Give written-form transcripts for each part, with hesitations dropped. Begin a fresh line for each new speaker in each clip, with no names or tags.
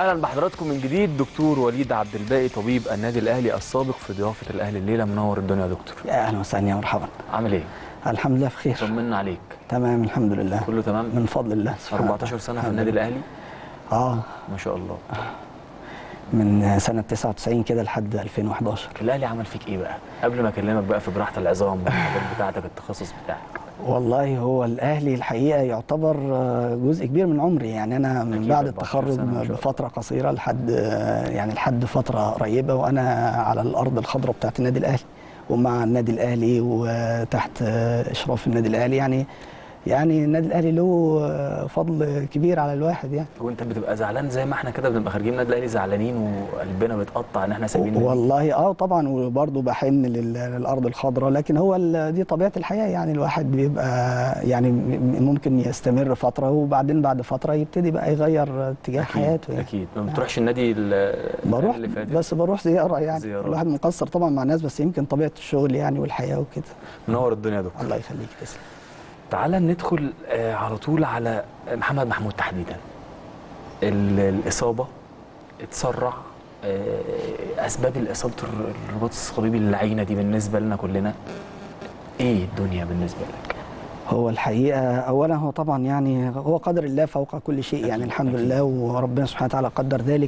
اهلا بحضراتكم من جديد. دكتور وليد عبد الباقي طبيب النادي الاهلي السابق في ضيافه الاهلي الليله. منور الدنيا يا دكتور.
يا اهلا وسهلا يا مرحبا.
عامل ايه؟
الحمد لله بخير.
طمنا عليك.
تمام الحمد لله
كله تمام
من فضل الله.
14 سنه في النادي الاهلي.
ما
شاء الله.
من سنه 99 كده لحد 2011.
الاهلي عمل فيك ايه بقى قبل ما اكلمك بقى في جراحه العظام والحاجات بتاعتك التخصص بتاعك؟
والله هو الاهلي الحقيقه يعتبر جزء كبير من عمري، يعني انا من بعد التخرج بفتره قصيره لحد فتره قريبه وانا على الارض الخضراء بتاعت النادي الاهلي ومع النادي الاهلي وتحت اشراف النادي الاهلي. يعني النادي الاهلي له فضل كبير على الواحد يعني.
وانت بتبقى زعلان زي ما احنا كده بنبقى خارجين النادي الاهلي زعلانين وقلبنا بيتقطع ان احنا سايبين
والله طبعا، وبرضه بحن للارض الخضراء، لكن هو دي طبيعه الحياه. يعني الواحد بيبقى يعني ممكن يستمر فتره وبعدين بعد فتره يبتدي بقى يغير اتجاه حياته يعني.
اكيد. ما بتروحش النادي
بروح
اللي فاتت؟
بس بروح زياره يعني. الواحد مقصر طبعا مع الناس، بس يمكن طبيعه الشغل يعني والحياه وكده.
منور الدنيا يا دكتور.
الله يخليك. تسلم.
تعال ندخل على طول على محمد محمود تحديدا. الإصابة اتسرع، أسباب الإصابة الرباط الصليبي اللعينة دي بالنسبة لنا كلنا إيه الدنيا بالنسبة لك؟
هو الحقيقة أولا هو طبعا يعني هو قدر الله فوق كل شيء يعني. الحمد لله وربنا سبحانه وتعالى قدر ذلك.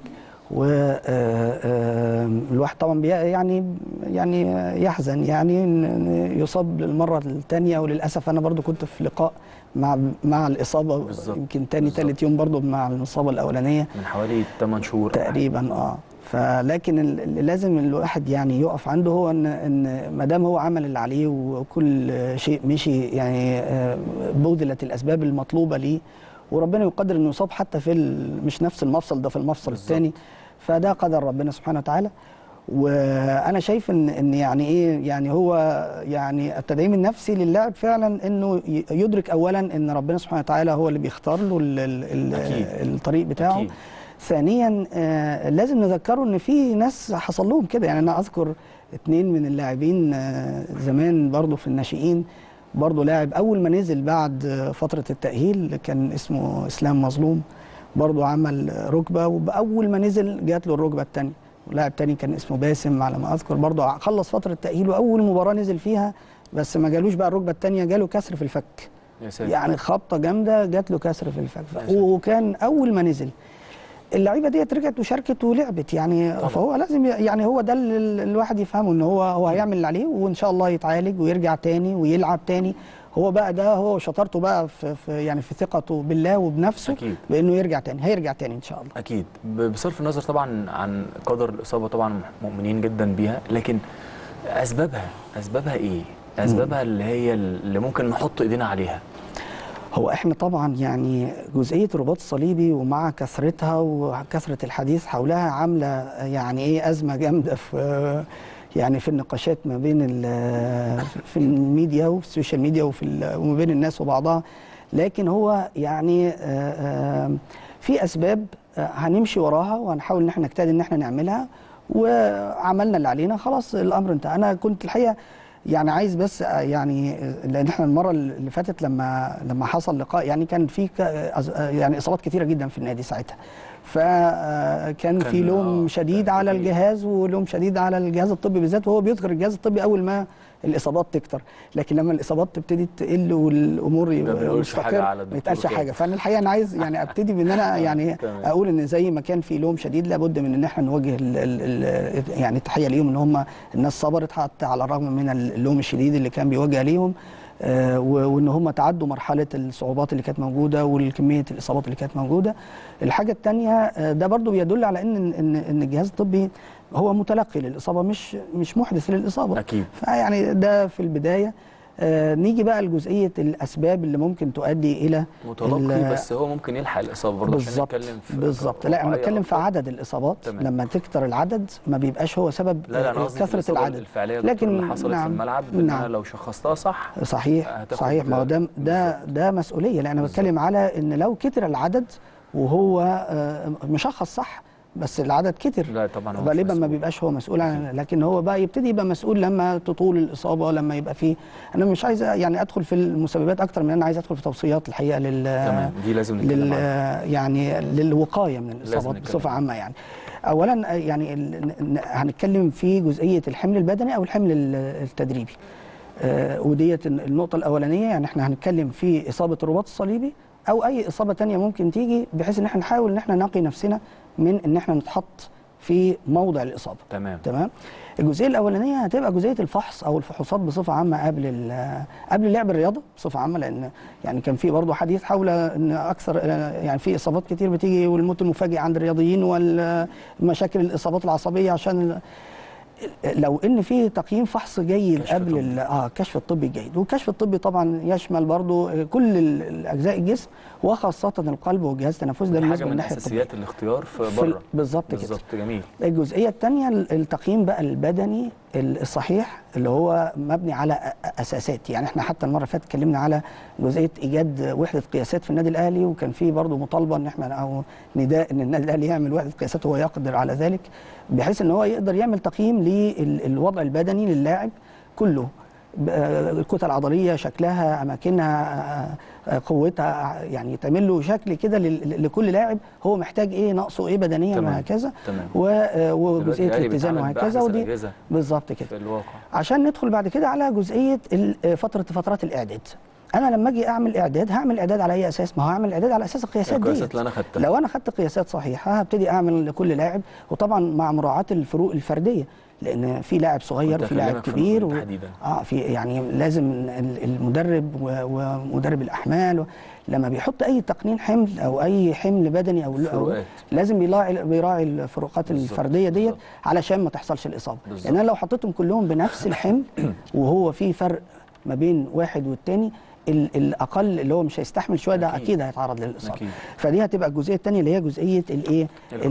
والواحد طبعا يعني يحزن يعني يصاب للمره الثانيه، وللاسف انا برضو كنت في لقاء مع الاصابه بالزبط. يمكن ثالث يوم برضو مع الاصابه الاولانيه
من حوالي 8 شهور
تقريبا. فلكن اللي لازم الواحد يعني يقف عنده هو ان ما دام هو عمل اللي عليه وكل شيء مشي يعني بذلت الاسباب المطلوبه ليه، وربنا يقدر انه يصاب حتى في مش نفس المفصل ده، في المفصل الثاني، فده قدر ربنا سبحانه وتعالى. وانا شايف ان يعني ايه يعني هو يعني التدعيم النفسي للاعب فعلا انه يدرك اولا ان ربنا سبحانه وتعالى هو اللي بيختار له الطريق بتاعه. أكيد. ثانيا لازم نذكره ان في ناس حصل لهم كده. يعني انا اذكر 2 من اللاعبين زمان برضو في الناشئين، برضه لاعب أول ما نزل بعد فترة التأهيل كان اسمه إسلام مظلوم، برضه عمل ركبة وبأول ما نزل جات له الركبة الثانية. ولاعب تاني كان اسمه باسم على ما أذكر برضه خلص فترة التأهيل وأول مباراة نزل فيها بس ما جالوش بقى الركبة الثانية، جاله كسر في الفك. يعني خبطة جامدة جات له كسر في الفك، وكان أول ما نزل. اللعيبه ديت رجعت وشاركت ولعبت يعني طبعا. فهو لازم يعني هو ده اللي الواحد يفهمه، ان هو هيعمل اللي عليه وان شاء الله يتعالج ويرجع تاني ويلعب تاني. هو بقى ده هو شطارته بقى في يعني في ثقته بالله وبنفسه. أكيد. بانه يرجع تاني، هيرجع تاني ان شاء الله.
اكيد. بصرف النظر طبعا عن قدر الاصابه، طبعا مؤمنين جدا بيها، لكن اسبابها ايه؟ اسبابها اللي ممكن نحط ايدينا عليها.
هو احنا طبعا يعني جزئيه الرباط الصليبي ومع كثرتها وكثره الحديث حولها عامله يعني ايه ازمه جامده في يعني في النقاشات ما بين في الميديا وفي السوشيال ميديا وما بين الناس وبعضها. لكن هو يعني في اسباب هنمشي وراها وهنحاول ان احنا نجتهد ان احنا نعملها، وعملنا اللي علينا خلاص الامر انتهى. انا كنت الحقيقه يعني عايز بس يعني لان احنا المره اللي فاتت لما حصل لقاء يعني كان في يعني اصابات كثيره جدا في النادي ساعتها، فكان في لوم شديد على الجهاز ولوم شديد على الجهاز الطبي بالذات، وهو بيذكر الجهاز الطبي اول ما الاصابات تكتر، لكن لما الاصابات تبتدي تقل والامور مستقره ما يتقالش حاجه. فانا الحقيقه انا عايز يعني ابتدي بان انا يعني اقول ان زي ما كان في لوم شديد لابد من ان احنا نوجه يعني التحيه ليهم ان هم الناس صبرت حتى على الرغم من اللوم الشديد اللي كان بيواجه ليهم، وان هم تعدوا مرحله الصعوبات اللي كانت موجوده والكميه الاصابات اللي كانت موجوده. الحاجه الثانيه ده برضو بيدل على ان الجهاز الطبي هو متلقي للاصابه مش محدث للاصابه.
اكيد.
فيعني ده في البدايه. نيجي بقى لجزئيه الاسباب اللي ممكن تؤدي الى
متلقي، بس هو ممكن يلحق الاصابه برضه عشان نتكلم في
بالظبط. لا انا بتكلم في عدد الاصابات. تمام. لما تكتر العدد ما بيبقاش هو سبب كثره العدد
الفعليه لكن اللي حصلت في الملعب ان انا لو شخصتها صح
صحيح. ما هو ده مسؤوليه. لا انا بتكلم على ان لو كتر العدد وهو مشخص صح بس العدد كتر.
لا طبعا هو
غالبا ما بيبقاش هو مسؤول عن، لكن هو بقى يبتدي يبقى مسؤول لما تطول الاصابه، لما يبقى فيه. انا مش عايز يعني ادخل في المسببات اكتر من انا عايز ادخل في توصيات الحقيقه
تمام، دي لازم نتكلم عنها.
يعني للوقايه من الاصابات بصفه عامه. يعني اولا يعني هنتكلم في جزئيه الحمل البدني او الحمل التدريبي. وديت النقطه الاولانيه. يعني احنا هنتكلم في اصابه الرباط الصليبي او اي اصابه ثانيه ممكن تيجي، بحيث ان احنا نحاول ان احنا نقي نفسنا من ان احنا نتحط في موضع الاصابه. تمام. الجزئيه الاولانيه هتبقى جزئيه الفحص او الفحوصات بصفه عامه قبل لعب الرياضه بصفه عامه، لان يعني كان في برضه حديث حول ان اكثر يعني في اصابات كتير بتيجي والموت المفاجئ عند الرياضيين والمشاكل الاصابات العصبيه، عشان لو ان في تقييم فحص جيد قبل الكشف الطبي الجيد. والكشف الطبي طبعا يشمل برضو كل الاجزاء الجسم وخاصه القلب والجهاز التنفسي. ده بالنسبه
من اساسيات الاختيار في بره.
بالظبط كده.
بالظبط، جميل.
الجزئيه الثانيه التقييم بقى البدني الصحيح اللي هو مبني على اساسات. يعني احنا حتى المره اللي فاتت اتكلمنا على جزئيه ايجاد وحده قياسات في النادي الاهلي، وكان في برضو مطالبه ان احنا او نداء ان النادي الاهلي يعمل وحده قياسات وهو يقدر على ذلك، بحيث ان هو يقدر يعمل تقييم للوضع البدني للاعب كله، الكتل العضليه، شكلها، اماكنها، قوتها، يعني تعمل له شكل كده لكل لاعب هو محتاج ايه، ناقصه ايه بدنيا وهكذا، وجزئيه الاتزان وهكذا. ودي بالظبط كده في الواقع. عشان ندخل بعد كده على جزئيه فترات الاعداد. انا لما اجي اعمل اعداد هعمل اعداد على اي اساس؟ ما هو هعمل اعداد على اساس القياسات دي.
اللي انا خدتها. لو
انا خدت قياسات صحيحه هبتدي اعمل لكل لاعب، وطبعا مع مراعاه الفروق الفرديه، لان في لاعب صغير وفي لاعب كبير في يعني لازم المدرب ومدرب الاحمال لما بيحط اي تقنين حمل او اي حمل بدني او لازم بيراعي الفروقات الفرديه ديت علشان ما تحصلش الاصابه. لان انا لو حطيتهم كلهم بنفس الحمل وهو في فرق ما بين واحد والتاني، الاقل اللي هو مش هيستحمل شويه ده اكيد هيتعرض للاصابه. فدي هتبقى الجزئيه الثانيه اللي هي جزئيه الايه،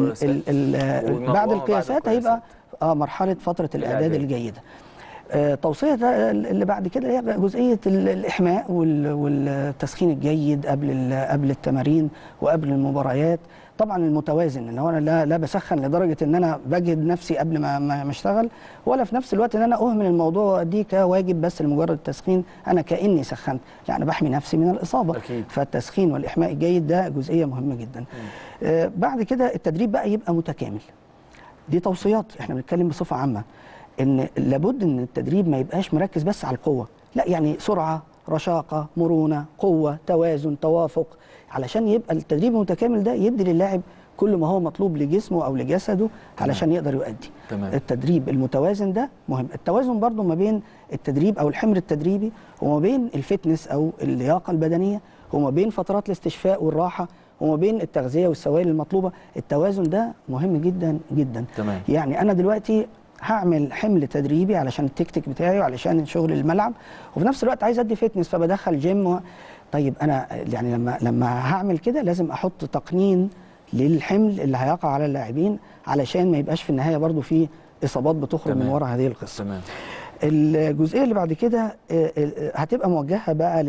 بعد القياسات هيبقى مرحله فتره الاعداد الجيده. توصيه اللي بعد كده هي جزئيه الاحماء والتسخين الجيد قبل التمارين وقبل المباريات. طبعا المتوازن، ان هو انا لا بسخن لدرجه ان انا بجهد نفسي قبل ما اشتغل، ولا في نفس الوقت ان انا اهمل الموضوع دي كواجب بس لمجرد التسخين، انا كاني سخنت، يعني بحمي نفسي من الاصابه.
أكيد.
فالتسخين والاحماء الجيد ده جزئيه مهمه جدا. بعد كده التدريب بقى يبقى متكامل. دي توصيات احنا بنتكلم بصفه عامه، ان لابد ان التدريب ما يبقاش مركز بس على القوه، لا يعني سرعه، رشاقه، مرونه، قوه، توازن، توافق، علشان يبقى التدريب المتكامل ده يدي للاعب كل ما هو مطلوب لجسمه او لجسده علشان يقدر يؤدي. التدريب المتوازن ده مهم. التوازن برضو ما بين التدريب او الحمر التدريبي وما بين الفتنس او اللياقه البدنيه، وما بين فترات الاستشفاء والراحه، وما بين التغذيه والسوائل المطلوبه. التوازن ده مهم جدا جدا. يعني انا دلوقتي هعمل حمل تدريبي علشان التكتيك بتاعي وعلشان شغل الملعب، وفي نفس الوقت عايز ادي فتنس فبدخل جيم طيب انا يعني لما هعمل كده لازم احط تقنين للحمل اللي هيقع على اللاعبين علشان ما يبقاش في النهايه برضو في اصابات بتخرج من وراء هذه القصه. الجزئيه اللي بعد كده هتبقى موجهه بقى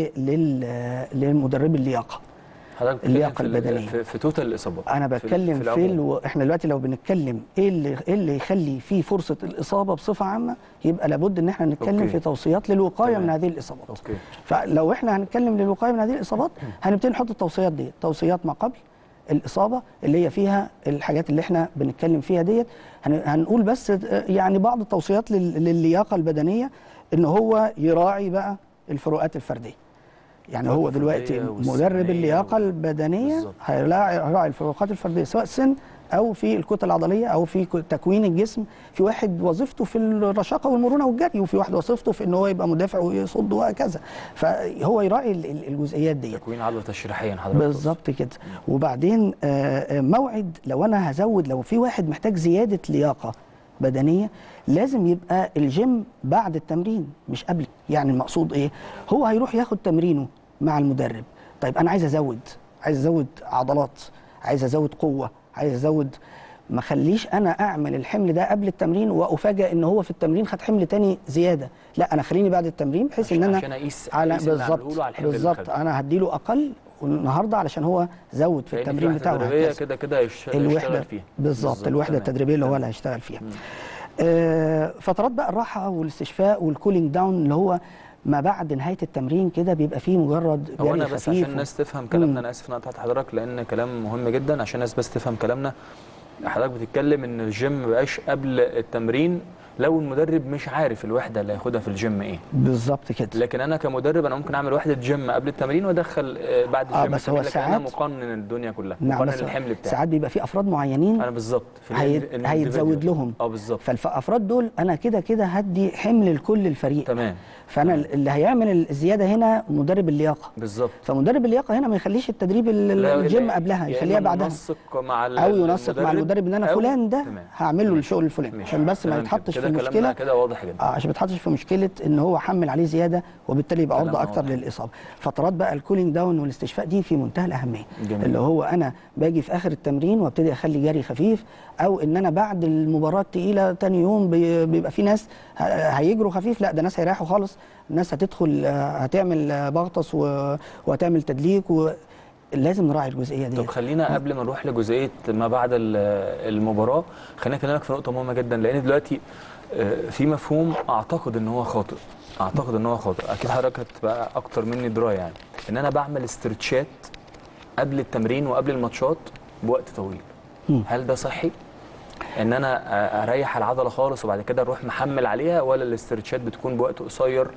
للمدرب اللياقه. اللياقه البدنيه
في توتال الاصابات.
انا بتكلم احنا دلوقتي لو بنتكلم ايه اللي يخلي فيه فرصه الاصابه بصفه عامه، يبقى لابد ان احنا نتكلم في توصيات للوقايه من هذه الاصابات. فلو احنا هنتكلم للوقايه من هذه الاصابات هنبتدي نحط التوصيات دي، توصيات ما قبل الاصابه اللي هي فيها الحاجات اللي احنا بنتكلم فيها ديت. هنقول بس يعني بعض التوصيات للياقه البدنيه، ان هو يراعي بقى الفروقات الفرديه. يعني هو دلوقتي مدرب اللياقه البدنيه هيراعي الفروقات الفرديه سواء سن او في الكتل العضليه او في تكوين الجسم. في واحد وظيفته في الرشاقه والمرونه والجري، وفي واحد وظيفته في ان هو يبقى مدافع ويصد وهكذا، فهو يراعي الجزئيات دي.
تكوين عضله تشريحيا حضرتك
بالظبط كده. وبعدين موعد، لو انا هزود، لو في واحد محتاج زياده لياقه بدنيه لازم يبقى الجيم بعد التمرين مش قبل. يعني المقصود ايه؟ هو هيروح ياخد تمرينه مع المدرب. طيب انا عايز ازود عضلات، عايز ازود قوه، عايز ازود، ما خليش انا اعمل الحمل ده قبل التمرين وافاجئ ان هو في التمرين خد حمل تاني زياده، لا انا خليني بعد التمرين بحيث ان انا
عشان اقيس
على
بالظبط
بالظبط انا هديله اقل النهارده علشان هو زود في التمرين بتاعه
كده كده يشتغل فيها
بالظبط. الوحده التدريبيه اللي هو اللي هيشتغل فيها. فترات بقى الراحه والاستشفاء والكولينج داون اللي هو ما بعد نهايه التمرين كده بيبقى فيه مجرد جري خفيف.
هو انا بس عشان الناس تفهم كلامنا، انا اسف ان انا قطعت حضرتك لان كلام مهم جدا عشان الناس بس تفهم كلامنا. حضرتك بتتكلم ان الجيم ما بقاش قبل التمرين لو المدرب مش عارف الوحده اللي هياخدها في الجيم ايه
بالظبط كده.
لكن انا كمدرب انا ممكن اعمل وحده جيم قبل التمرين وادخل بعد الجيم
بس هو ساعات
انا مقنن الدنيا كلها،
نعم
مقنن الحمل بتاعي.
ساعات بيبقى في افراد معينين
انا بالظبط
هيتزود لهم
بالظبط.
فالافراد دول انا كده هدي حمل لكل الفريق.
تمام.
فانا اللي هيعمل الزياده هنا مدرب اللياقه
بالظبط.
فمدرب اللياقه هنا ما يخليش التدريب الجيم قبلها، يخليها بعدها
او
ينسق مع المدرب ان انا فلان ده هعمل له الشغل الفلاني عشان بس ما يتحطش في مشكله
كده واضح جدا.
عشان ما يتحطش في مشكله ان هو حمل عليه زياده وبالتالي يبقى عرضه اكتر للاصابه. فترات بقى الكولينج داون والاستشفاء دي في منتهى الاهميه.
جميل.
اللي هو انا باجي في اخر التمرين وابتدي اخلي جري خفيف، او ان انا بعد المباراه الثقيله ثاني يوم بيبقى في ناس هيجروا خفيف، لا ده ناس هيريحوا خالص، الناس هتدخل هتعمل بغطس وهتعمل تدليك لازم نراعي الجزئيه دي.
طب خلينا قبل ما نروح لجزئيه ما بعد المباراه خلينا اكلمك في نقطه مهمه جدا، لان دلوقتي في مفهوم اعتقد ان هو خاطئ، اكيد حضرتك هتبقى اكتر مني درايه يعني، ان انا بعمل استرتشات قبل التمرين وقبل الماتشات بوقت طويل. هل ده صحي؟ ان انا اريح العضله خالص وبعد كده اروح محمل عليها، ولا الاسترتشات بتكون بوقت قصير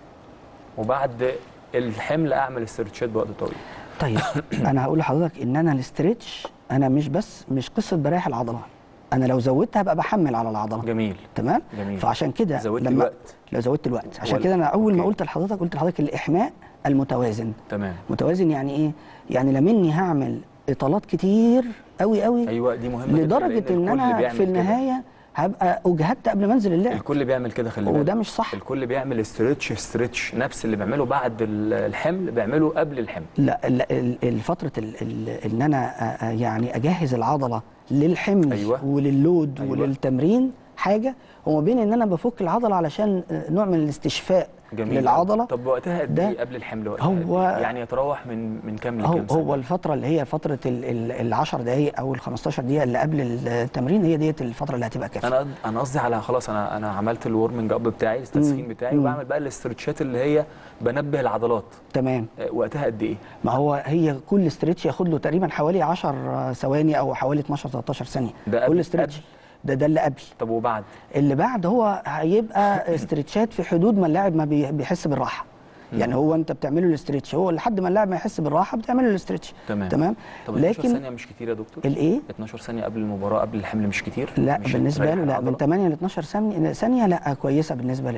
وبعد الحمل اعمل استرتشات بوقت طويل؟
طيب انا هقول لحضرتك ان انا الاسترتش انا مش قصه بريح العضله، انا لو زودتها هبقى بحمل على العضله.
جميل.
تمام.
جميل.
فعشان كده لو زودت الوقت عشان كده انا اول ما قلت لحضرتك الاحماء المتوازن.
تمام.
متوازن يعني ايه؟ يعني لا مني هعمل اطالات كتير قوي
ايوه دي مهمه
لدرجه ان انا في النهايه هبقى اجهدت قبل ما انزل اللعب.
الكل بيعمل كده، خلي بالك،
وده مش صح.
الكل بيعمل استرتش نفس اللي بيعمله بعد الحمل بيعمله قبل الحمل.
لا الفتره ان انا يعني اجهز العضله للحمل.
أيوة.
وللود. أيوة. وللتمرين حاجه، وما بين ان انا بفك العضله علشان نوع من الاستشفاء.
جميل.
للعضله.
طب وقتها قد ايه قبل الحمل؟
هو
يعني يتراوح من كام لكام سنه؟
هو الفتره اللي هي فتره ال10 دقائق او ال15 دقيقه اللي قبل التمرين هي ديت الفتره اللي هتبقى كافيه.
انا قصدي على خلاص انا عملت الورمنج اب بتاعي، التسخين بتاعي، وبعمل بقى الاسترتشات اللي هي بنبه العضلات.
تمام.
وقتها قد ايه؟
ما هي كل استرتش ياخد له تقريبا حوالي 10 ثواني او حوالي 12 13 ثانيه.
ده
كل استرتش ده اللي قبل.
طب وبعد؟
اللي بعد هو هيبقى استرتشات في حدود ما اللاعب ما بيحس بالراحه. يعني هو انت بتعمله الاسترتش، هو لحد ما اللاعب ما يحس بالراحه بتعمله الاسترتش.
تمام. طب 12 ثانيه مش كتير يا دكتور؟
الايه؟
12 ثانيه قبل المباراه قبل الحمل مش كتير؟
لا مش بالنسبه له، لا من 8 ل 12 ثانيه لا كويسه بالنسبه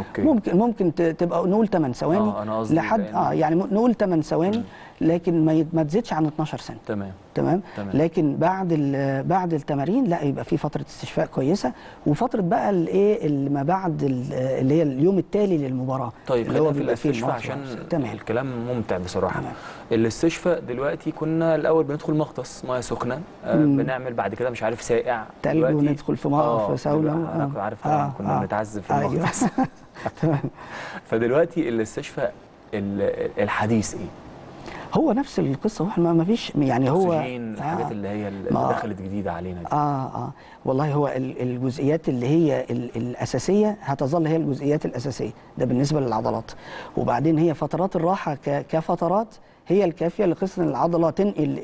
ممكن تبقى نقول 8 ثواني.
انا قصدي
لحد يعني نقول 8 ثواني لكن ما تزيدش عن 12 ثانيه. تمام. لكن بعد التمارين لا يبقى في فتره استشفاء كويسه، وفتره بقى الايه اللي ما بعد اللي هي اليوم التالي للمباراه.
طيب اللي هو بيبقى فيه عشان الكلام ممتع بصراحه. الاستشفاء دلوقتي كنا الاول بندخل مغطس ميه سخنه، بنعمل بعد كده مش عارف ساقع
تلج وندخل في ساونا.
انا عارف طبعا كنا بنتعذب في المغطس. فدلوقتي الاستشفاء الحديث ايه؟
هو نفس القصه، هو ما فيش يعني هو
الحاجات اللي هي اللي دخلت جديده علينا دي.
والله هو الجزئيات اللي هي الاساسيه هتظل هي الجزئيات الاساسيه، ده بالنسبه للعضلات. وبعدين هي فترات الراحه كفترات هي الكافيه لقصه ان العضله تنقل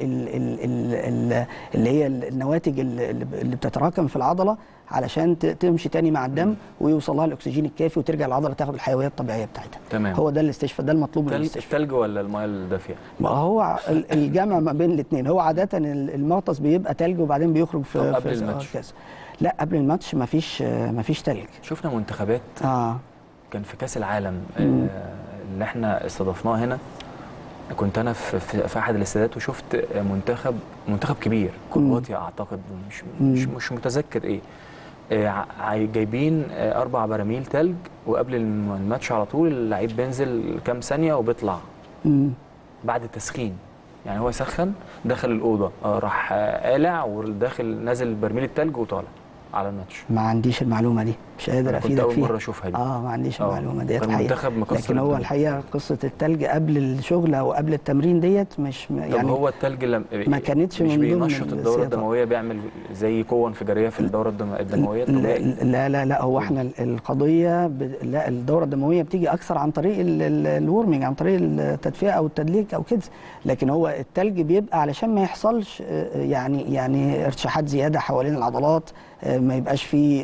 اللي هي النواتج اللي بتتراكم في العضله علشان تمشي تاني مع الدم ويوصل لها الاكسجين الكافي وترجع العضله تاخد الحيويه الطبيعيه بتاعتها.
تمام.
هو ده الاستشفاء، ده المطلوب من الاستشفاء.
الثلج ولا الميه الدافيه؟
ما هو الجمع ما بين الاثنين. هو عاده المغطس بيبقى ثلج وبعدين بيخرج في
قبل الماتش.
لا قبل الماتش ما فيش ثلج.
شفنا منتخبات كان في كاس العالم اللي احنا استضفناه هنا، كنت انا في احد الاستادات وشفت منتخب كبير كرواتيا اعتقد، مش متذكر ايه، جايبين 4 براميل ثلج، وقبل الماتش على طول اللعيب بينزل كام ثانيه وبيطلع بعد التسخين. يعني هو يسخن داخل الاوضه راح قالع وداخل نازل برميل التلج وطالع على الماتش.
ما عنديش المعلومه دي، مش قادر افيدك فيها.
كنت اول مره اشوفها دي.
ما عنديش المعلومه ديت
كان
الحقيقه.
منتخب مكسر
لكن هو
الدنيا.
الحقيقه قصه التلج قبل الشغل او قبل التمرين ديت مش يعني.
طب هو التلج
ما كانتش
مش
من ضمن
بينشط الدوره الدمويه، بيعمل زي قوه انفجاريه في الدوره الدمويه الطبيعيه؟
لا هو احنا القضيه لا، الدوره الدمويه بتيجي اكثر عن طريق الورمنج، عن طريق التدفئه او التدليك او كده. لكن هو التلج بيبقى علشان ما يحصلش يعني ارتشاحات زياده حوالين العضلات، ما يبقاش فيه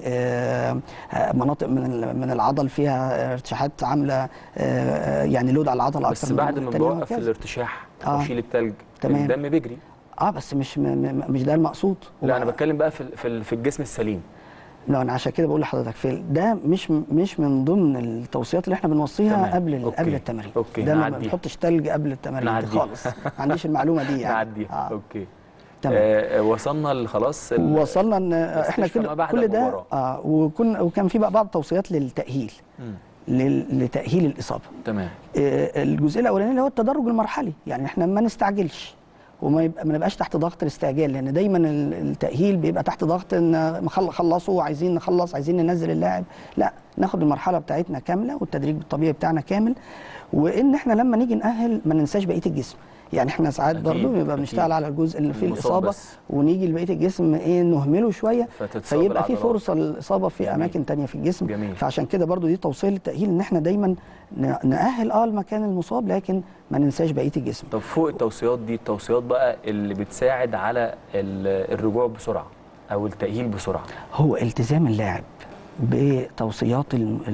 مناطق من العضل فيها ارتشاحات عامله يعني لود على العضله اكتر.
بس بعد ما بوقف الارتشاح واشيل التلج الدم بيجري.
بس مش ده المقصود.
لا انا بتكلم بقى في الجسم السليم.
لا انا عشان كده بقول لحضرتك ده مش من ضمن التوصيات اللي احنا بنوصيها قبل التمرين. ده ما بنحطش تلج قبل التمرين خالص. ما عنديش المعلومه دي يعني.
نعديها. اوكي تمام. وصلنا خلاص
وصلنا ان احنا كل ده وكان في بقى بعض التوصيات للتاهيل لتاهيل الاصابه.
تمام.
الجزء الاولاني اللي هو التدرج المرحلي، يعني احنا ما نستعجلش وما نبقاش تحت ضغط الاستعجال، لان دايما التاهيل بيبقى تحت ضغط ان خلصوا عايزين نخلص عايزين ننزل اللاعب. لا، ناخد المرحله بتاعتنا كامله والتدريج الطبيعي بتاعنا كامل، وان احنا لما نيجي نأهل ما ننساش بقيه الجسم. يعني احنا ساعات برضه بنبقى بنشتغل على الجزء اللي فيه الاصابه ونيجي لبقيه الجسم نهمله شويه فيبقى في فرصه للاصابه في اماكن ثانيه في الجسم.
جميل.
فعشان كده برضه دي توصيه للتاهيل، ان احنا دايما نأهل المكان المصاب لكن ما ننساش بقيه الجسم.
طب فوق التوصيات دي، التوصيات بقى اللي بتساعد على الرجوع بسرعه او التأهيل بسرعه،
هو التزام اللاعب بتوصيات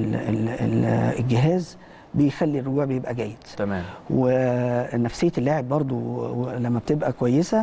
الجهاز بيخلي الرجوع بيبقى جيد.
تمام.
ونفسيه اللاعب برضو لما بتبقى كويسه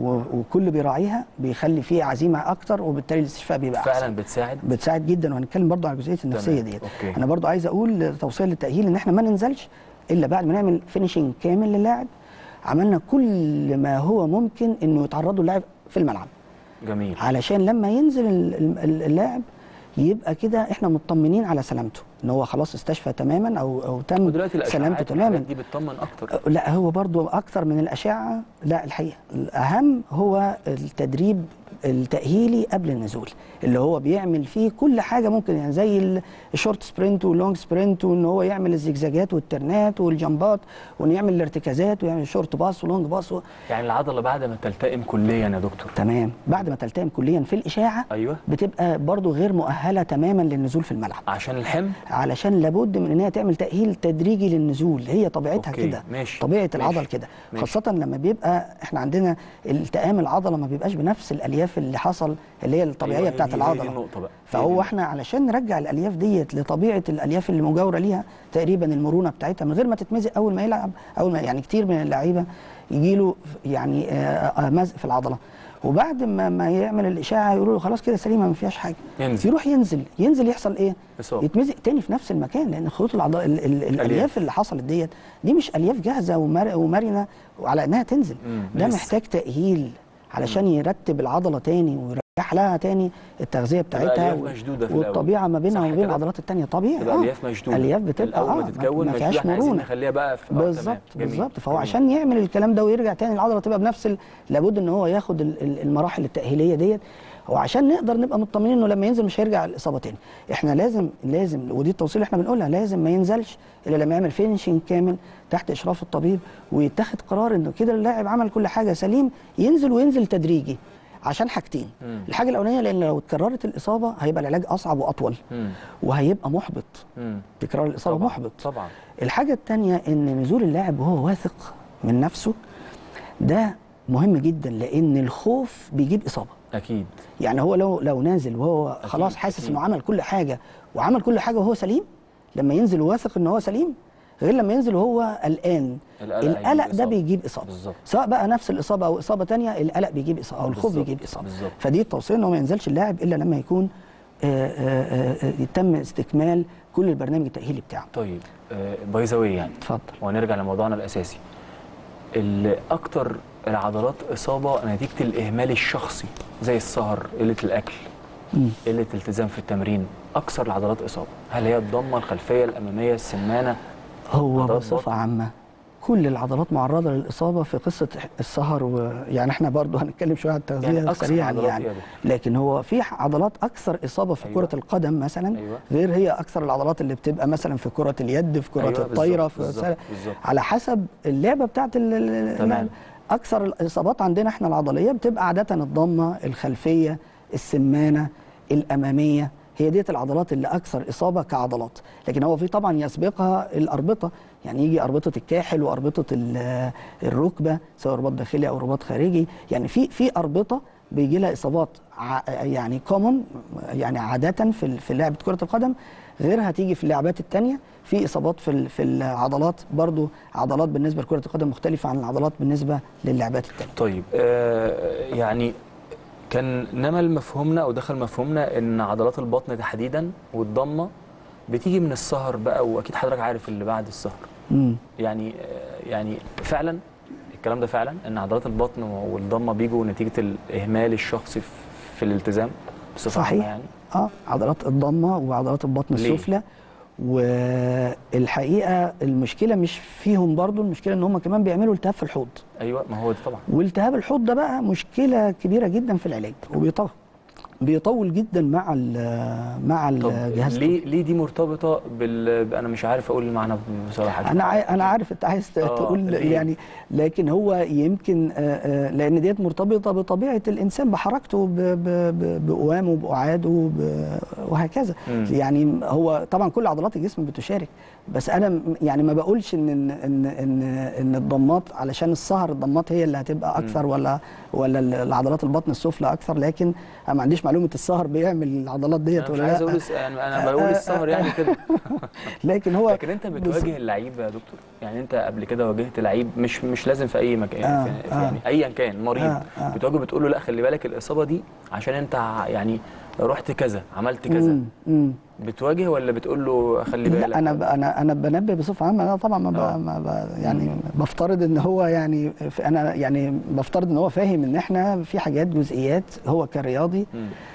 وكل بيراعيها بيخلي فيه عزيمه اكتر، وبالتالي الاستشفاء بيبقى احسن.
فعلا بتساعد
جدا، وهنتكلم برضو على جزئيه النفسيه ديت.
أوكي.
انا برضو عايز اقول توصيه للتاهيل ان احنا ما ننزلش الا بعد ما نعمل فينيشنج كامل للاعب، عملنا كل ما هو ممكن انه يتعرض له اللاعب في الملعب.
جميل.
علشان لما ينزل اللاعب يبقى كده احنا مطمنين على سلامته، ان هو خلاص استشفى تماما او تم سلامته تماما.
دي بتطمن اكتر.
لا هو برضو اكتر من الاشعه. لا الحقيقه الاهم هو التدريب التاهيلي قبل النزول، اللي هو بيعمل فيه كل حاجه ممكن، يعني زي الشورت سبرنت واللونج سبرنت، وان هو يعمل الزجزاجات والترنات والجمبات، وان يعمل الارتكازات ويعمل شورت باس ولونج باس
يعني العضله بعد ما تلتئم كليا يا دكتور.
تمام. بعد ما تلتئم كليا في الاشاعه
ايوه
بتبقى برضو غير مؤهله تماما للنزول في الملعب.
عشان الحمل،
علشان لابد من ان هي تعمل تاهيل تدريجي للنزول، هي طبيعتها كده. طبيعه العضل كده، خاصه لما بيبقى احنا عندنا التئام العضله ما بيبقاش بنفس الالياف اللي حصل اللي هي الطبيعيه بتاعت العضله. فهو احنا علشان نرجع الالياف ديت لطبيعه الالياف اللي مجاوره ليها تقريبا المرونه بتاعتها من غير ما تتمزق اول ما يلعب. يعني كتير من اللعيبه يجي له يعني مزق في العضله، وبعد ما يعمل الاشاعه يقولوا له خلاص كده سليمه ما فيهاش حاجه، يروح ينزل يحصل ايه؟ يتمزق تاني في نفس المكان، لان خطوط العضله الالياف اللي حصلت ديت دي مش الياف جاهزه ومرنه وعلى انها تنزل. ده محتاج تاهيل علشان يرتب العضله تاني ويرجع لها تاني التغذيه بتاعتها والطبيعه ما بينها وبين العضلات الثانيه طبيعي.
الالياف مشدوده،
الالياف بتبقى
بتتكون
ما فيهاش مرونه،
نخليها بقى في
بالظبط. فهو عشان يعمل الكلام ده ويرجع تاني العضله تبقى بنفس لابد ان هو ياخد المراحل التاهيليه ديت، وعشان نقدر نبقى مطمنين انه لما ينزل مش هيرجع الاصابه تاني. احنا لازم ودي التوصيه اللي احنا بنقولها، لازم ما ينزلش الا لما يعمل فينشنج كامل تحت اشراف الطبيب، ويتخذ قرار انه كده اللاعب عمل كل حاجه سليم، وينزل تدريجي عشان حاجتين. الحاجه الاولانيه لان لو اتكررت الاصابه هيبقى العلاج اصعب واطول وهيبقى محبط. تكرار الاصابه طبعًا. محبط طبعا. الحاجه الثانيه ان نزول اللاعب وهو واثق من نفسه ده مهم جدا، لان الخوف بيجيب اصابه.
اكيد.
يعني هو لو نازل وهو خلاص حاسس انه عمل كل حاجه وهو سليم، لما ينزل واثق ان هو سليم غير لما ينزل وهو قلقان. القلق ده بيجيب اصابه بالزبط. سواء بقى نفس الاصابه او اصابه ثانيه، القلق بيجيب اصابه او الخوف بيجيب اصابه. فدي التوصيه ان هو ما ينزلش اللاعب الا لما يكون يتم استكمال كل البرنامج التاهيلي بتاعه.
طيب باي ذا واي يعني
اتفضل،
ونرجع لموضوعنا الاساسي. اكتر العضلات اصابه نتيجه الاهمال الشخصي زي السهر، قله الاكل، قله التزام في التمرين، اكثر العضلات اصابه، هل هي الضمه الخلفيه الاماميه السمانه؟
هو بصفه عامه كل العضلات معرضه للاصابه في قصه السهر، ويعني احنا برضو هنتكلم شويه عن التغذيه
يعني
سريعا يعني. لكن هو في عضلات اكثر اصابه في كره القدم مثلا، غير هي اكثر العضلات اللي بتبقى مثلا في كره اليد، في كره الطايره،
بالزبط.
على حسب اللعبه بتاعت اللعبة. اكثر الاصابات عندنا احنا العضليه بتبقى عاده الضمه، الخلفيه، السمانه، الاماميه، هي ديت العضلات اللي اكثر اصابه كعضلات. لكن هو في طبعا يسبقها الاربطه، يعني يجي اربطه الكاحل واربطه الركبه، سواء رباط داخلي او رباط خارجي. يعني في اربطه بيجي لها اصابات يعني كومون، يعني عاده في لعبه كره القدم، غيرها تيجي في اللعبات الثانيه. في اصابات في العضلات برضو، عضلات بالنسبه لكره القدم مختلفه عن العضلات بالنسبه للعبات الثانيه.
طيب يعني كان نمل مفهومنا او دخل مفهومنا ان عضلات البطن تحديدا والضمه بتيجي من السهر بقى، واكيد حضرتك عارف اللي بعد السهر. يعني فعلا الكلام ده فعلا ان عضلات البطن والضمه بيجوا نتيجه الاهمال الشخصي في الالتزام بصفه عامه يعني.
عضلات الضمه وعضلات البطن السفلى، والحقيقه المشكله مش فيهم برضو، المشكله ان هم كمان بيعملوا التهاب في الحوض.
ايوه، ما هو ده طبعا.
والتهاب الحوض ده بقى مشكله كبيره جدا في العلاج، بيطول جدا مع الجهاز.
ليه دي مرتبطه انا مش عارف اقول المعنى بصراحه.
انا عارف انت عايز تقول يعني، لكن هو يمكن لان ديت مرتبطه بطبيعه الانسان، بحركته، بقوامه، بقعاده، وهكذا. يعني هو طبعا كل عضلات الجسم بتشارك، بس انا يعني ما بقولش ان الضمات علشان السهر الضمات هي اللي هتبقى اكثر ولا العضلات البطن السفلى اكثر. لكن انا ما عنديش معلومه السهر بيعمل العضلات ديت ولا لا.
انا مش عايز اقول انا بقول السهر يعني كده.
لكن
انت بتواجه اللعيب يا دكتور، يعني انت قبل كده واجهت لعيب مش لازم في اي مكان يعني ايا كان مريض بتواجهه بتقول له لا خلي بالك الاصابه دي عشان انت يعني رحت كذا عملت كذا، بتواجه ولا بتقول له خلي بالك؟
لا انا بنبه بصفه عامه. انا طبعا يعني بفترض ان هو يعني انا يعني بفترض ان هو فاهم ان احنا في حاجات جزئيات هو كرياضي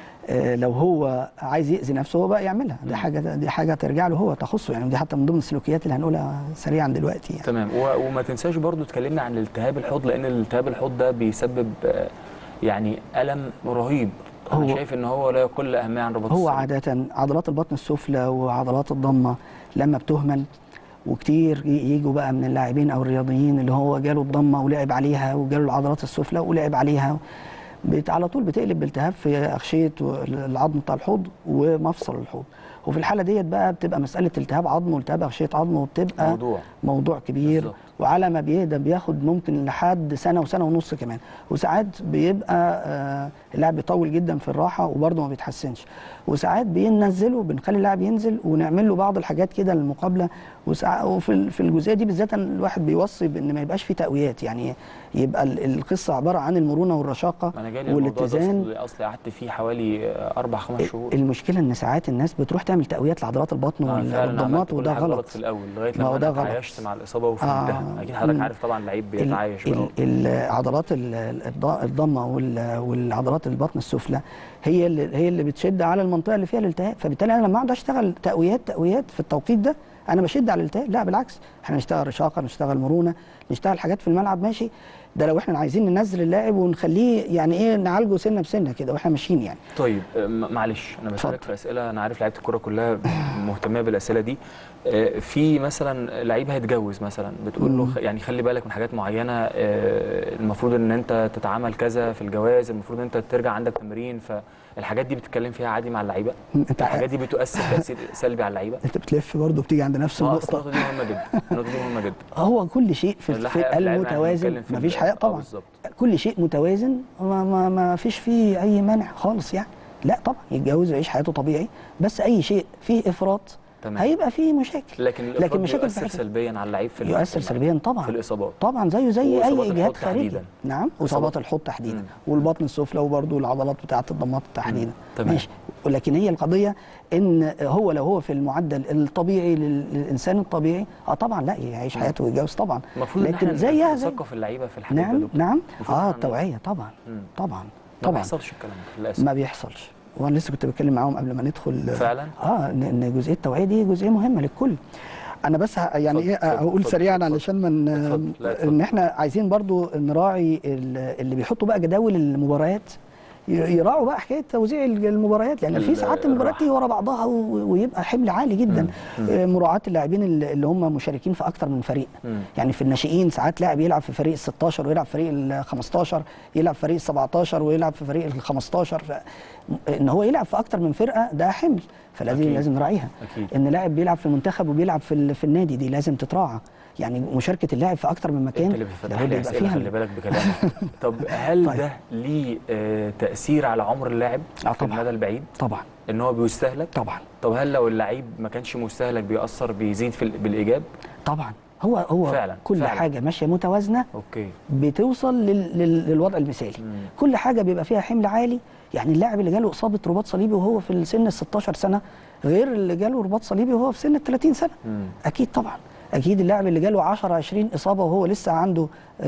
لو هو عايز يأذي نفسه هو بقى يعملها. دي حاجه ترجع له هو، تخصه يعني. دي حتى من ضمن السلوكيات اللي هنقولها سريعا دلوقتي يعني.
تمام. وما تنساش برضو اتكلمنا عن التهاب الحوض، لان الالتهاب الحوض ده بيسبب يعني ألم رهيب. أنا شايف إن هو لا يقل أهمية عن رباط
الصليب. هو عادة عضلات البطن السفلى وعضلات الضمة لما بتهمل، وكتير يجوا بقى من اللاعبين أو الرياضيين اللي هو جاله الضمة ولعب عليها، وجاله العضلات السفلى ولعب عليها، على طول بتقلب بالتهاب في أغشية العظم بتاع الحوض ومفصل الحوض. وفي الحالة ديت بقى بتبقى مسألة التهاب عظم والتهاب أغشية عظم، وبتبقى موضوع كبير بالضبط. وعلى ما بيهدى بياخد ممكن لحد سنة وسنة ونص كمان، وساعات بيبقى اللاعب بيطول جدا في الراحة وبرضه ما بيتحسنش، وساعات بننزله بنخلي اللاعب ينزل ونعمل له بعض الحاجات كده للمقابلة. وفي الجزئية دي بالذات الواحد بيوصي بان ما يبقاش فيه تقويات، يعني يبقى القصة عبارة عن المرونة والرشاقة والاتزان.
اصلي قعدت فيه حوالي 4-5 شهور.
المشكلة ان ساعات الناس بتروح تعمل تقويات لعضلات البطن والضمات، وده غلط
في الاول لغايه لما انا تعايشت مع الاصابه وفهمتها. اكيد حضرتك عارف طبعا اللعيب بيتعايش.
عضلات الضمه والعضلات البطن السفلى هي اللي بتشد على المنطقه اللي فيها الالتهاب. فبالتالي انا لما اقعد اشتغل تقويات في التوقيت ده انا بشد على الالتهاب. لا بالعكس، احنا نشتغل رشاقه، نشتغل مرونه، نشتغل حاجات في الملعب ماشي. ده لو احنا عايزين ننزل اللاعب ونخليه يعني ايه نعالجه سنه بسنه كده واحنا ماشيين يعني.
طيب معلش انا بسالك في اسئله، انا عارف لعيبه الكوره كلها مهتمه بالاسئله دي. في مثلا لعيب هيتجوز مثلا بتقول له يعني خلي بالك من حاجات معينه، المفروض ان انت تتعامل كذا في الجواز، المفروض ان انت ترجع عندك تمرين، فالحاجات دي بتتكلم فيها عادي مع اللعيبه؟ الحاجات دي بتؤثر تاثير سلبي على اللعيبه؟
انت بتلف برضه بتيجي عند نفس النقطه.
النقطه دي مهمه جدا، النقطه دي مهمه جدا.
هو كل شيء في المتوازن، مفيش حقيقه طبعا. كل شيء متوازن، ما فيش فيه اي مانع خالص يعني. لا طبعا يتجوز ويعيش حياته طبيعي، بس اي شيء فيه افراط تمام. هيبقى فيه مشاكل.
لكن مشاكل يؤثر سلبيا على اللعيب في
يؤثر سلبيا طبعا
في الاصابات
طبعا، زي اي اجهاد خارجي. نعم، واصابات الحوض تحديدا والبطن السفلى وبرده العضلات بتاعه الضمات تحديدا ماشي. ولكن هي القضيه ان هو لو هو في المعدل الطبيعي للانسان الطبيعي طبعا لا يعيش حياته ويتجوز طبعا.
المفروض ان احنا نثقف اللعيبه في الحاجات دي.
نعم التوعيه طبعا.
ما بيحصلش الكلام ده للاسف،
ما بيحصلش. وانا لسه كنت بتكلم معاهم قبل ما ندخل
فعلا
ان جزئيه التوعيه دي جزئيه مهمه للكل. انا بس يعني ايه هقول سريعا علشان من ان احنا عايزين برضو نراعي اللي بيحطوا بقى جداول المباريات، يراعوا بقى حكايه توزيع المباريات، لان في ساعات المباريات تيجي ورا بعضها ويبقى حمل عالي جدا. مراعاه اللاعبين اللي هم مشاركين في اكتر من فريق. يعني في الناشئين ساعات لاعب يلعب في فريق ال 16 ويلعب في فريق ال 15، يلعب في فريق ال 17 ويلعب في فريق ال 15، ان هو يلعب في اكتر من فرقه ده حمل، فلازم نراعيها. ان لاعب بيلعب في المنتخب وبيلعب في النادي دي لازم تتراعى. يعني مشاركه اللاعب في اكتر من مكان
انت اللي بتفتح لي اسئله، خلي بالك بكلامك. طب هل طيب. ده ليه تاثير على عمر اللاعب في المدى البعيد؟
طبعا.
ان هو بيستهلك؟
طبعا.
طب هل لو اللعيب ما كانش مستهلك بيأثر بيزيد بالايجاب؟
طبعا. هو فعلا كل فعلا. حاجه ماشيه متوازنه.
اوكي.
بتوصل للوضع المثالي. كل حاجه بيبقى فيها حمل عالي. يعني اللاعب اللي جاله اصابه رباط صليبي وهو في السن ال 16 سنه غير اللي جاله رباط صليبي وهو في سن ال 30 سنه. اكيد طبعا. اكيد اللاعب اللي جاله 10 20 اصابه وهو لسه عنده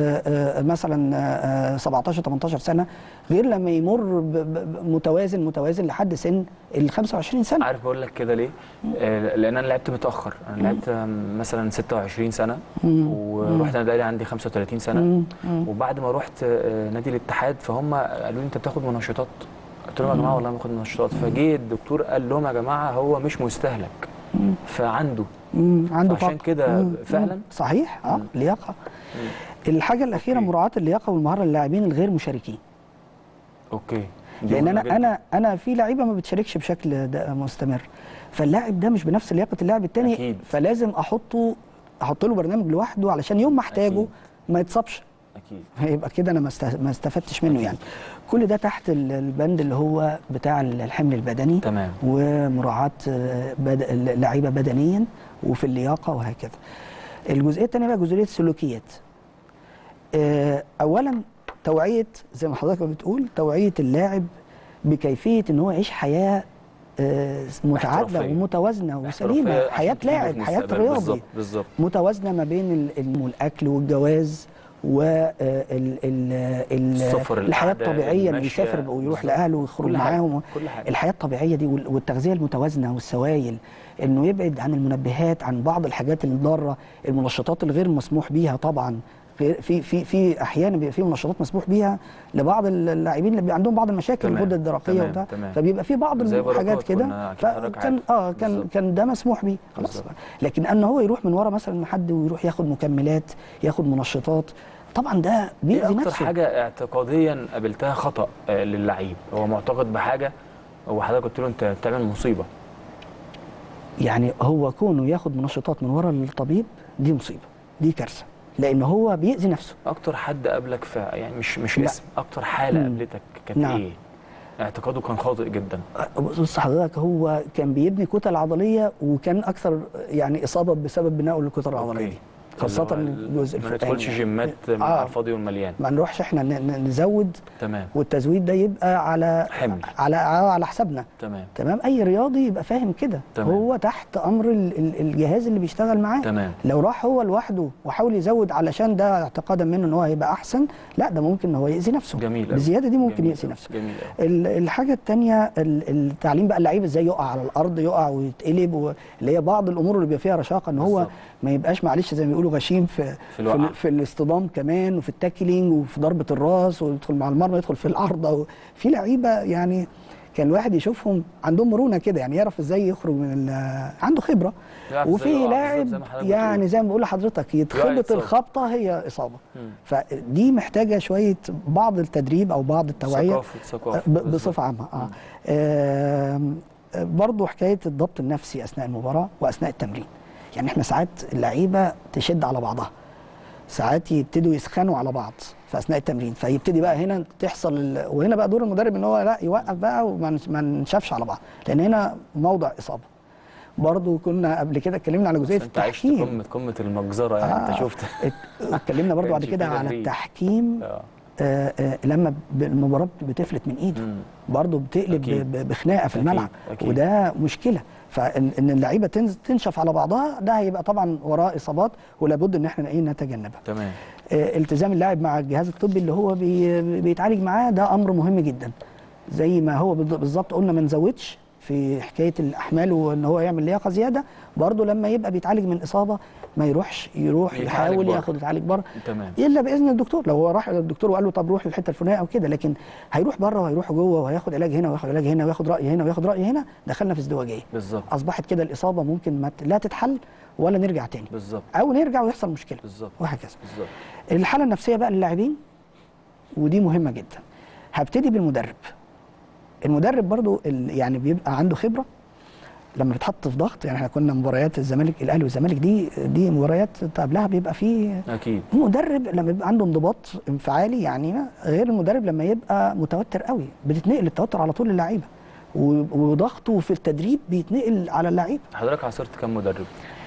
مثلا 17 18 سنه غير لما يمر متوازن لحد سن ال 25 سنه.
عارف بقول لك كده ليه؟ لان انا لعبت متاخر. انا لعبت مثلا 26 سنه ورحت نادي عندي 35 سنه. وبعد ما رحت نادي الاتحاد فهم قالوا لي انت بتاخد منشطات. قلت لهم يا جماعه والله ما باخد منشطات. فجه الدكتور قال لهم يا جماعه هو مش مستهلك. فعنده عشان كده فعلا
صحيح. لياقه. الحاجه الاخيره مراعاه اللياقه والمهاره للاعبين الغير مشاركين.
اوكي.
لان انا في لعيبه ما بتشاركش بشكل مستمر، فاللاعب ده مش بنفس لياقه اللاعب الثاني.
أكيد.
فلازم احط له برنامج لوحده علشان يوم ما احتاجه ما يتصابش.
اكيد.
هيبقى كده انا ما استفدتش منه. أكيد. يعني كل ده تحت البند اللي هو بتاع الحمل البدني.
تمام.
ومراعاه اللعيبه بدنيا وفي اللياقه وهكذا. الجزئيه الثانيه بقى جزئيه السلوكيات. اولا توعيه زي ما حضرتك بتقول، توعيه اللاعب بكيفيه ان هو يعيش حياه متعادله ومتوازنه وسليمه، حياه لاعب، حياه رياضي
بالظبط
متوازنه ما بين الاكل والجواز الحياه الطبيعيه، انه يسافر ويروح لاهله ويخرج معاهم. الحياه الطبيعيه دي والتغذيه المتوازنه والسوائل، انه يبعد عن المنبهات، عن بعض الحاجات الضاره، المنشطات الغير مسموح بيها. طبعا في احيانا بيبقى في منشطات مسموح بيها لبعض اللاعبين اللي عندهم بعض المشاكل الغده الدرقيه وده، فبيبقى في بعض الحاجات كده. كان ده مسموح بيه خلاص. لكن ان هو يروح من ورا مثلا حد ويروح ياخد مكملات، ياخد منشطات، طبعا ده بيأذي نفسه.
اكتر حاجه اعتقاديا قابلتها خطأ للعيب؟ هو معتقد بحاجه وحضرتك قلت له انت بتعمل مصيبه.
يعني هو كونه ياخد منشطات من ورا الطبيب دي مصيبه، دي كارثه، لان هو بيأذي نفسه.
اكتر حد قابلك في يعني مش اسم، اكتر حاله قابلتك كانت ايه؟ اعتقاده كان خاطئ جدا.
بص حضرتك، هو كان بيبني كتل عضليه وكان اكثر يعني اصابه بسبب بنائه للكتل العضليه دي، خاصه الجزء الفوقاني.
ما ندخلش جيمات مع الفاضي والمليان،
ما نروحش احنا نزود.
تمام.
والتزويد ده يبقى على
حمل،
على حسابنا.
تمام.
اي رياضي يبقى فاهم كده. هو تحت امر الجهاز اللي بيشتغل معاه.
تمام.
لو راح هو لوحده وحاول يزود علشان ده اعتقادا منه ان هو هيبقى احسن، لا ده ممكن ان هو يأذي نفسه.
جميل.
بزياده دي ممكن يأذي نفسه.
جميل.
الحاجه الثانيه التعليم بقى اللعيب ازاي يقع على الارض، يقع ويتقلب، اللي هي بعض الامور اللي بيبقى فيها رشاقه، ان هو ما يبقاش معلش زي ما بيقولوا غشيم في الاصطدام كمان، وفي التاكلينج، وفي ضربه الراس، ويدخل مع المرمى، يدخل في العارضه. في لعيبه يعني كان الواحد يشوفهم عندهم مرونه كده، يعني يعرف ازاي يخرج من عنده خبره. وفي لاعب يعني زي ما بقول لحضرتك يتخبط الخبطه هي اصابه. فدي محتاجه شويه بعض التدريب او بعض التوعيه بصفه عامه. برضه حكايه الضبط النفسي اثناء المباراه واثناء التمرين. يعني احنا ساعات اللعيبه تشد على بعضها، ساعات يبتدوا يسخنوا على بعض في اثناء التمرين، فيبتدي بقى هنا تحصل وهنا بقى دور المدرب ان هو لا يوقف بقى وما نشافش على بعض، لان هنا موضع اصابه. برضو كنا قبل كده اتكلمنا على جزئيه التحكيم.
انت عشت قمه المجزره يعني. انت شفت.
اتكلمنا برضو بعد كده على التحكيم. لما المباراه بتفلت من ايده برضو بتقلب بخناقه في الملعب. وده مشكله. فان اللعيبه تنشف على بعضها، ده هيبقى طبعا وراه اصابات، ولابد ان احنا نتجنبها.
تمام.
التزام اللاعب مع الجهاز الطبي اللي هو بيتعالج معاه، ده امر مهم جدا. زي ما هو بالظبط قلنا ما نزودش في حكايه الاحمال وان هو يعمل لياقه زياده، برضه لما يبقى بيتعالج من اصابه ما يروح يحاول ياخد يتعالج بره.
تمام.
الا باذن الدكتور، لو هو راح للدكتور وقال له طب روح للحته الفلانيه او كده، لكن هيروح بره وهيروح جوه وهياخد علاج هنا وياخد علاج هنا وياخد راي هنا وياخد راي هنا، دخلنا في ازدواجيه.
بالظبط.
اصبحت كده الاصابه ممكن لا تتحل ولا نرجع تاني.
بالظبط.
او نرجع ويحصل مشكله.
بالظبط.
وهكذا.
بالظبط.
الحاله النفسيه بقى للاعبين ودي مهمه جدا. هبتدي بالمدرب. المدرب برضو يعني بيبقى عنده خبره لما بيتحط في ضغط. يعني احنا كنا مباريات الزمالك الاهلي والزمالك دي مباريات قبلها بيبقى فيه
اكيد
المدرب لما بيبقى عنده انضباط انفعالي، يعني غير المدرب لما يبقى متوتر قوي، بتتنقل التوتر على طول للعيبه، وضغطه في التدريب بيتنقل على اللعيبه.
حضرتك عاصرت كام مدرب؟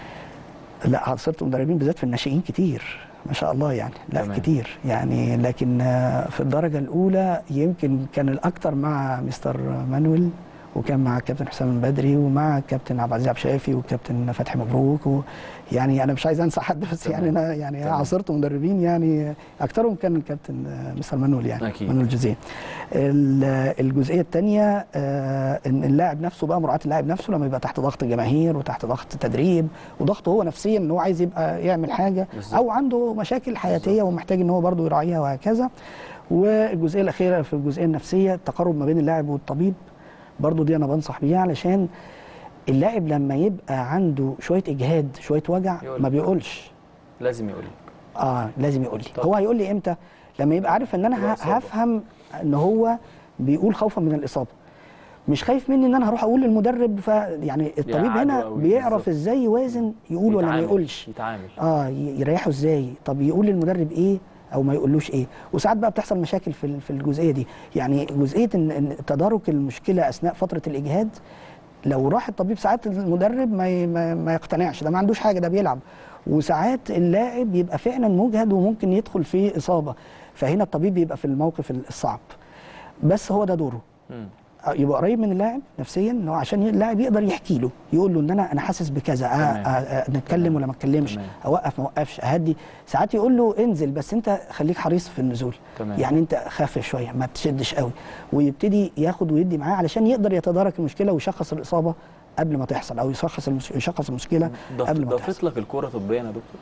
لا عاصرت مدربين بالذات في الناشئين كتير ما شاء الله يعني، لا
تمام.
كتير يعني، لكن في الدرجه الاولى يمكن كان الاكثر مع مستر مانويل، وكان مع الكابتن حسام البدري ومع الكابتن عبد العزيز عبد الشافي والكابتن فتحي مبروك يعني انا مش عايز انسى حد، بس
تمام.
يعني انا يعني عاصرت مدربين يعني اكثرهم كان الكابتن مستر مانويل يعني
أكيد.
مانويل جوزيه. الجزئيه الثانيه ان اللاعب نفسه بقى، مراعاه اللاعب نفسه لما يبقى تحت ضغط الجماهير وتحت ضغط تدريب وضغطه هو نفسيا ان هو عايز يبقى يعمل حاجه
بالزبط.
او عنده مشاكل حياتيه ومحتاج ان هو برضه يراعيها وهكذا. والجزئيه الاخيره في الجزئيه النفسيه التقارب ما بين اللاعب والطبيب، برضو دي انا بنصح بيها، علشان اللاعب لما يبقى عنده شويه اجهاد شويه وجع ما بيقولش،
لازم يقول لك.
لازم يقول لي. هو هيقول لي امتى؟ لما يبقى عارف ان انا هفهم ان هو بيقول خوفا من الاصابه، مش خايف مني ان انا هروح اقول للمدرب. يعني الطبيب هنا بيعرف ازاي يوازن، يقول ولا ما يقولش،
يتعامل
يريحه ازاي، طب يقول للمدرب ايه او ما يقولوش ايه. وساعات بقى بتحصل مشاكل في الجزئيه دي، يعني جزئيه ان تدارك المشكله اثناء فتره الاجهاد، لو راح الطبيب ساعات المدرب ما يقتنعش، ده ما عندوش حاجه ده بيلعب، وساعات اللاعب يبقى فعلا مجهد وممكن يدخل في اصابه، فهنا الطبيب بيبقى في الموقف الصعب. بس هو ده دوره، يبقى قريب من اللاعب نفسيا، انه عشان اللاعب يقدر يحكي له، يقول له ان انا حاسس بكذا، نتكلم ولا ما اتكلمش، اوقف ما اوقفش، اهدي. ساعات يقول له انزل بس انت خليك حريص في النزول، يعني انت خفف شويه ما تشدش قوي، ويبتدي ياخد ويدي معاه علشان يقدر يتدارك المشكله ويشخص الاصابه قبل ما تحصل، او يشخص المشكله قبل ما تحصل.
ضافت لك الكوره طبيا يا دكتور؟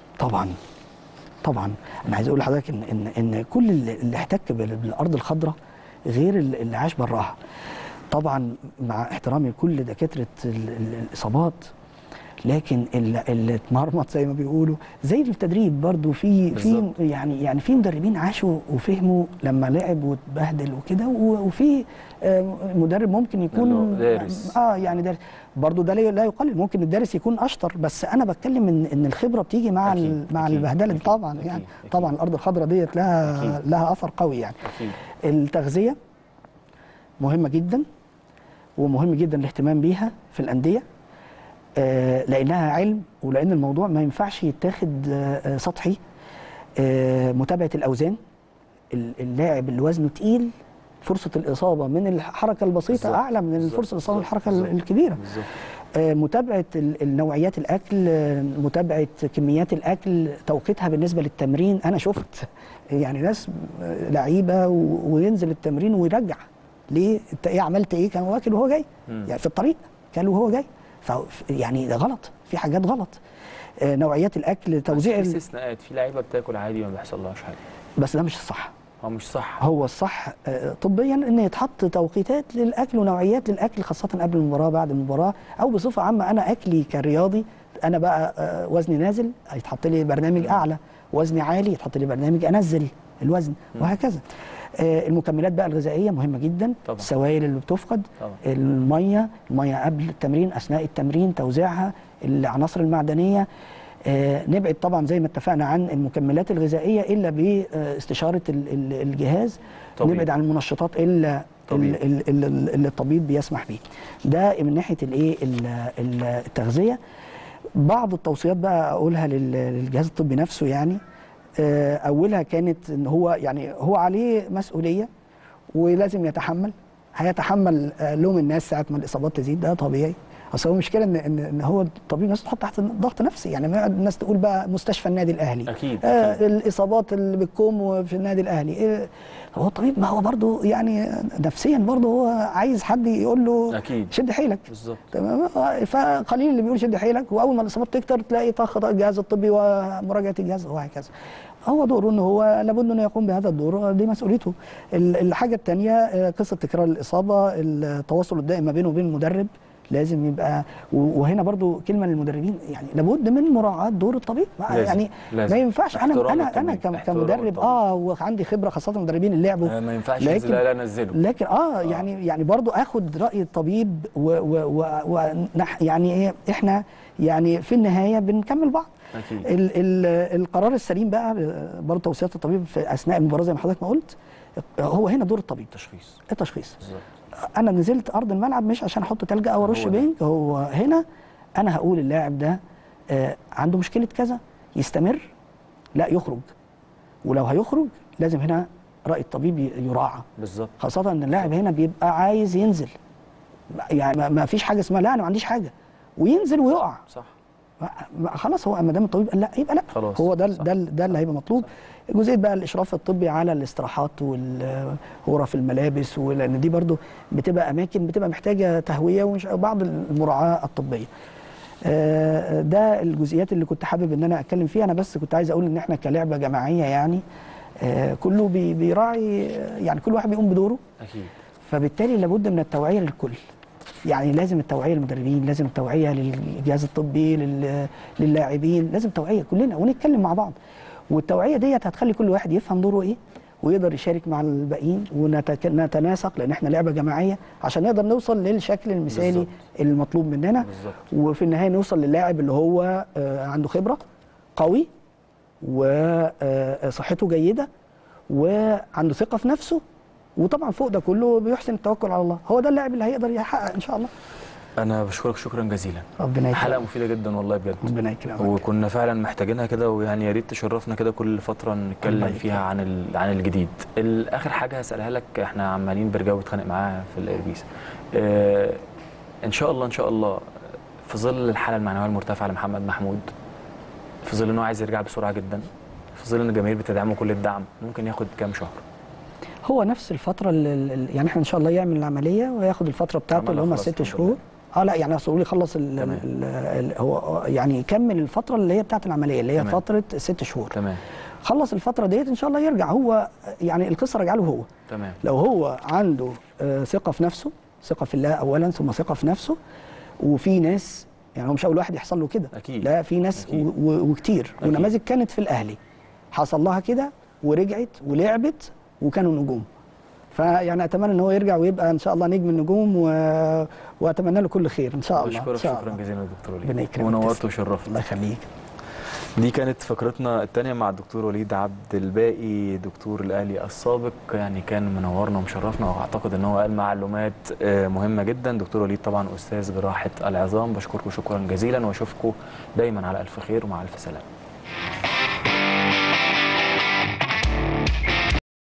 طبعا انا عايز اقول لحضرتك ان كل اللي احتك بالارض الخضراء غير اللي عاش براها. طبعا مع احترامي لكل دكاتره الاصابات، لكن اللي اتمرمط زي ما بيقولوا زي التدريب برضو في يعني في مدربين عاشوا وفهموا لما لعب واتبهدل وكده، وفي مدرب ممكن يكون
دارس
يعني دارس برضو، ده لا يقلل، ممكن الدارس يكون اشطر، بس انا بتكلم ان الخبره بتيجي مع مع البهدله دي طبعا. يعني طبعا الارض الخضراء ديت لها اثر قوي يعني. التغذيه مهمه جدا، ومهم جدا الاهتمام بيها في الأندية، لأنها علم، ولأن الموضوع ما ينفعش يتاخد سطحي. متابعة الأوزان، اللاعب اللي وزنه تقيل فرصة الإصابة من الحركة البسيطة بالزبط. أعلى من فرصة الإصابة من الحركة الكبيرة. متابعة النوعيات الأكل، متابعة كميات الأكل، توقيتها بالنسبة للتمرين. أنا شفت يعني ناس لعيبة وينزل التمرين ويرجع، ليه؟ انت ايه عملت ايه؟ كان واكل وهو جاي، يعني في الطريق كان وهو جاي، يعني ده غلط، في حاجات غلط. نوعيات الاكل، توزيع
في استثناءات، في لعيبه بتاكل عادي وما بيحصلهاش حاجه،
بس ده مش الصح.
هو مش صح.
هو الصح طبيا ان يتحط توقيتات للاكل ونوعيات للاكل، خاصه قبل المباراه بعد المباراه، او بصفه عامه. انا اكلي كرياضي، انا بقى وزني نازل يتحط لي برنامج اعلى، وزني عالي يتحط لي برنامج انزل الوزن، وهكذا. المكملات بقى الغذائيه مهمه جدا طبعا. السوائل اللي بتفقد طبعا. الميه قبل التمرين، اثناء التمرين، توزيعها، العناصر المعدنيه. نبعد طبعا زي ما اتفقنا عن المكملات الغذائيه الا باستشاره الجهاز طبيب. نبعد عن المنشطات الا اللي الطبيب بيسمح بيه. ده من ناحيه الايه التغذيه. بعض التوصيات بقى اقولها للجهاز الطبي نفسه، يعني اولها كانت ان هو عليه مسؤوليه ولازم يتحمل، هيتحمل لوم الناس ساعه ما الاصابات تزيد، ده طبيعي. اصل هو المشكله ان هو الطبيب نفسه تحط تحت ضغط نفسي، يعني ما يقعد الناس تقول بقى مستشفى النادي الاهلي
اكيد,
الاصابات اللي بتكون في النادي الاهلي هو الطبيب ما هو برضه يعني نفسيا برضه هو عايز حد يقول له
اكيد
شد حيلك.
بالظبط.
تمام. فقليل اللي بيقول شد حيلك، واول ما الاصابات تكتر تلاقي طخ الجهاز الطبي ومراجعه الجهاز وهكذا. هو دوره ان هو لابد انه يقوم بهذا الدور، دي مسؤوليته. الحاجه الثانيه قصه تكرار الاصابه، التواصل الدائم ما بينه وبين المدرب لازم يبقى، وهنا برضو كلمه للمدربين يعني لابد من مراعاه دور الطبيب.
لازم.
يعني
لازم.
ما ينفعش انا كمدرب وعندي خبره خاصه مدربين اللعب
ما ينفعش ينزل لا انزله،
لكن يعني برضو اخد راي الطبيب يعني ايه، احنا يعني في النهايه بنكمل بعض.
أكيد.
القرار السليم بقى برضو توصيات الطبيب في اثناء المباراه زي ما حضرتك ما قلت، هو هنا دور الطبيب التشخيص. بالظبط. انا نزلت ارض الملعب مش عشان احط تلج او ارش بينك، هو هنا انا هقول اللاعب ده عنده مشكله كذا، يستمر لا يخرج، ولو هيخرج لازم هنا راي الطبيب يراعى.
بالظبط.
خاصه ان اللاعب هنا بيبقى عايز ينزل، يعني ما فيش حاجه اسمها لا انا ما عنديش حاجه وينزل ويقع.
صح.
خلاص هو ما دام الطبيب قال لا يبقى لا،
خلاص.
هو ده اللي هيبقى مطلوب. جزئيه بقى الاشراف الطبي على الاستراحات والغرف الملابس، ولان دي برضو بتبقى اماكن بتبقى محتاجه تهويه وبعض المراعاه الطبيه. ده الجزئيات اللي كنت حابب ان انا اتكلم فيها. انا بس كنت عايز اقول ان احنا كلعبه جماعيه يعني كله بيراعي، يعني كل واحد بيقوم بدوره.
اكيد.
فبالتالي لابد من التوعيه للكل، يعني لازم التوعيه للمدربين، لازم التوعيه للجهاز الطبي، للاعبين، لازم توعيه كلنا ونتكلم مع بعض. والتوعيه ديت هتخلي كل واحد يفهم دوره ايه ويقدر يشارك مع الباقيين ونتناسق، لان احنا لعبه جماعيه عشان نقدر نوصل للشكل المثالي بالزبط. المطلوب مننا بالزبط. وفي النهايه نوصل للاعب اللي هو عنده خبره، قوي وصحته جيده وعنده ثقه في نفسه، وطبعا فوق ده كله بيحسن التوكل على الله. هو ده اللاعب اللي هيقدر يحقق ان شاء الله.
انا بشكرك شكرا جزيلا.
ربنا يكرمك.
حلقه مفيده جدا والله بجد.
ربنا يكرمك.
وكنا فعلا محتاجينها كده، ويعني يا ريت تشرفنا كده كل فتره نتكلم فيها عن الجديد. اخر حاجه هسالها لك، احنا عمالين برجاوي بيتخانق معاها في الايربيس. ان شاء الله في ظل الحاله المعنويه المرتفعه لمحمد محمود، في ظل انه عايز يرجع بسرعه جدا، في ظل ان الجماهير بتدعمه كل الدعم، ممكن ياخد كام شهر؟
هو نفس الفتره يعني احنا ان شاء الله يعمل العمليه وياخد الفتره بتاعته اللي هم 6 شهور. لا يعني اصل يخلص هو يعني يكمل الفتره اللي هي بتاعت العمليه اللي هي فتره 6 شهور.
تمام.
خلص الفتره ديت ان شاء الله يرجع. هو يعني القصه راجعه له هو.
تمام.
لو هو عنده ثقه في نفسه، ثقه في الله اولا ثم ثقه في نفسه، وفي ناس يعني هو مش اول واحد يحصل له كده.
اكيد.
لا في ناس وكتير ونماذج كانت في الاهلي حصل لها كده ورجعت ولعبت وكانوا نجوم. فيعني اتمنى ان هو يرجع ويبقى ان شاء الله نجم النجوم واتمنى له كل خير ان شاء الله.
بشكرك شكرا جزيلا يا دكتور وليد.
ربنا يكرمك
ونورت وشرفت.
الله يخليك.
دي كانت فقرتنا الثانيه مع الدكتور وليد عبد الباقي دكتور الاهلي السابق، يعني كان منورنا ومشرفنا، واعتقد ان هو قال معلومات مهمه جدا. دكتور وليد طبعا استاذ جراحه العظام. بشكركم شكرا جزيلا واشوفكم دايما على الف خير ومع الف سلامه.